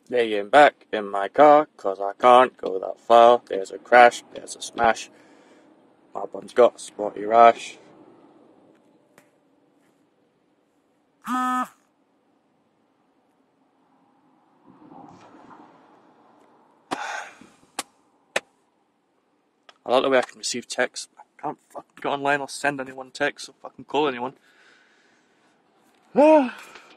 Laying back in my car, 'cause I can't go that far. There's a crash, there's a smash. My bum's got a spotty rash. I like the way I can receive texts. I can't fucking get online or send anyone texts or fucking call anyone.